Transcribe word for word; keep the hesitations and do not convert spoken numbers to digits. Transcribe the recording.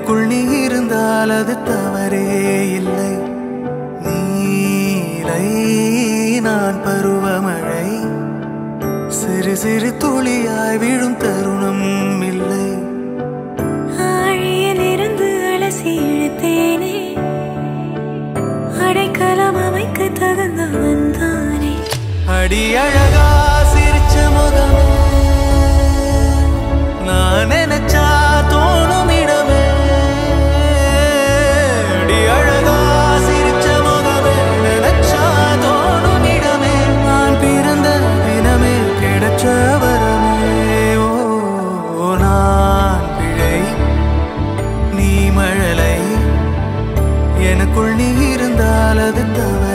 எனக்குள் நீ இருந்தால் அது தவறே இல்லை. நீலை நான் பருவமழை, சிறு சிறு துளியாய் விழும் தருணம் இல்லை. ஆழியில் இருந்து அலசி இழுத்தேனே, அடைக்கலம் அமைக்க தகுந்தவன் தானே. அடி அழகா சிரிச்ச முகமே, நான் நினைச்சா தோணும் இடமே. அடி அழகா சிரிச்ச முகமே, நினைச்சா தோணும் இடமே. நான் பிறந்த தினமே கிடைச்ச வரமே. ஓ நான் பிழை நீ மழலை, எனக்குள் நீ இருந்தால் அது தவறு.